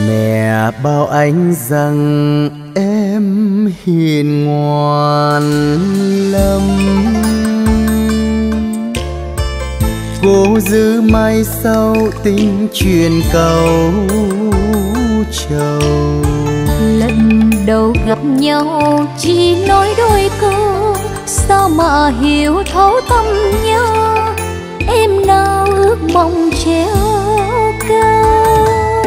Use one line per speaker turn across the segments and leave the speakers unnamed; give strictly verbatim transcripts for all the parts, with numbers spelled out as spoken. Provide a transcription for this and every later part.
Mẹ bảo anh rằng em hiền ngoan lắm, cố giữ mai sau tình truyền cầu trầu.
Lần đầu gặp nhau chỉ nói đôi câu, sao mà hiểu thấu tâm nhau. Em nào ước mong treo cao.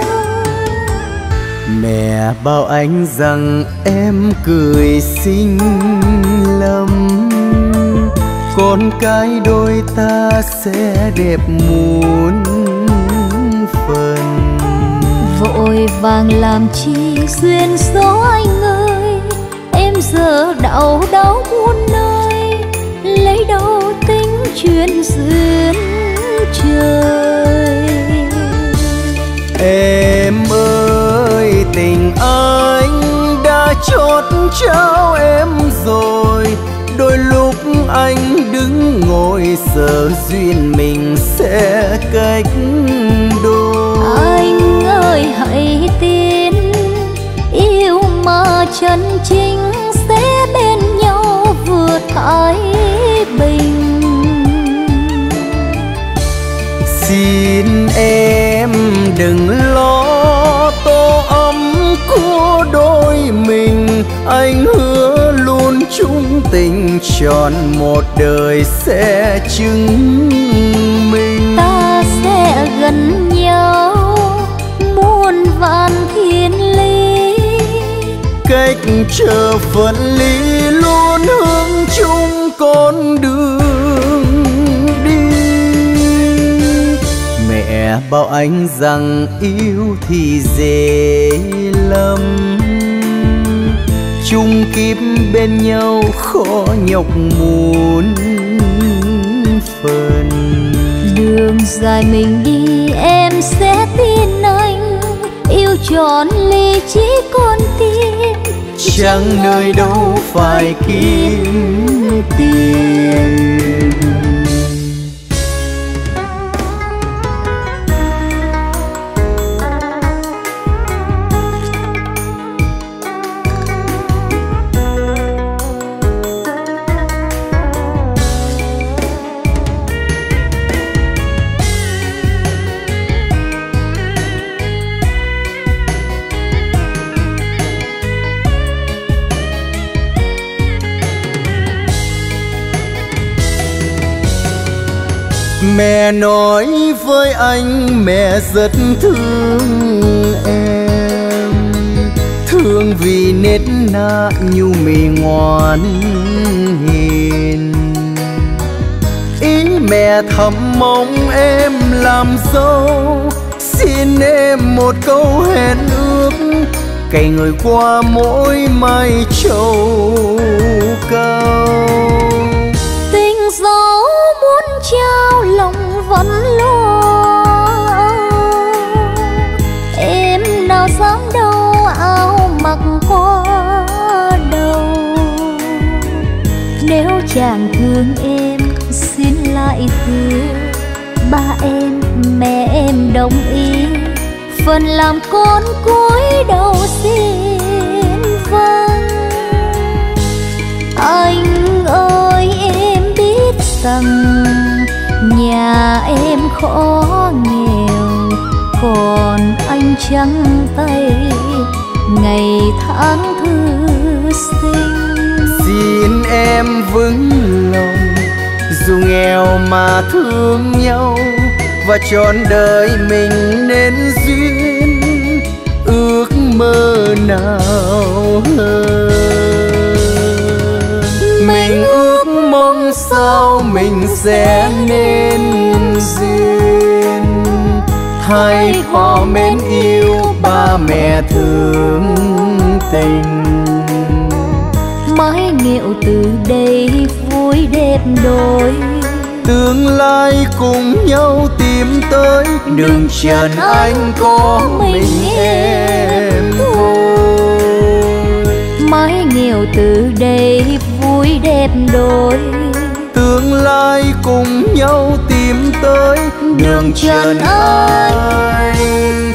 Mẹ bảo anh rằng em cười xinh lắm, con cái đôi ta sẽ đẹp muôn phần.
Vội vàng làm chi duyên số anh ơi, em giờ đau đớn muôn nơi, lấy đâu tính chuyện duyên trời.
Em ơi tình anh đã chót trao em rồi, đôi lúc anh đứng ngồi sợ duyên mình sẽ cách đôi.
Anh ơi hãy tin, yêu mà chân chính sẽ bên nhau vượt thái bình.
Xin em đừng lo tổ ấm của đôi mình, anh hứa luôn chung tình trọn một đời sẽ chứng minh.
Ta sẽ gần nhau muôn vàn thiên lý,
cách chờ phận lý luôn hướng chung con đường đi. Mẹ bảo anh rằng yêu thì dễ lắm, chung kiếp bên nhau khó nhọc muôn phần.
Đường dài mình đi em sẽ tin anh, yêu trọn ly chỉ con tim,
chẳng nơi đâu phải kiếm tiền. Mẹ nói với anh mẹ rất thương em, thương vì nết na nhu mì ngoan hiền. Ý mẹ thầm mong em làm dâu, xin em một câu hẹn ước, cày người qua mỗi mai trầu cao.
Tình dấu muốn trao lòng vẫn lo, em nào dám đâu áo mặc qua đầu. Nếu chàng thương em xin lại thưa, ba em mẹ em đồng ý, phần làm con cúi đầu xin vâng. Anh ơi em biết rằng nhà em khó nghèo, còn anh trắng tay ngày tháng thư sinh.
Xin em vững lòng dù nghèo mà thương nhau, và trọn đời mình nên duyên ước mơ nào hơn. Mình ước mong sao mình sẽ nên duyên, hai họ mến yêu ba mẹ thương tình.
Mái nghèo từ đây vui đẹp đôi,
tương lai cùng nhau tìm tới, đường trần anh có mình em thôi.
Mái nghèo từ đây vui đẹp đôi,
tương lai cùng nhau tìm tới, đường trần anh